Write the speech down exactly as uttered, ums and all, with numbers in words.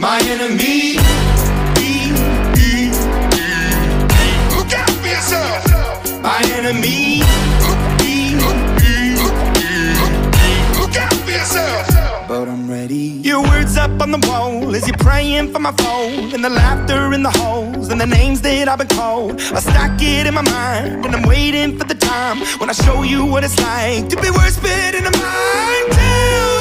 my enemy. Look out for yourself. My enemy. Look out for yourself. But I'm ready. Your words up on the wall as you're praying for my phone, and the laughter in the halls and the names that I've been called. I stack it in my mind and I'm waiting for the time when I show you what it's like to be worse fit in a mind. Tell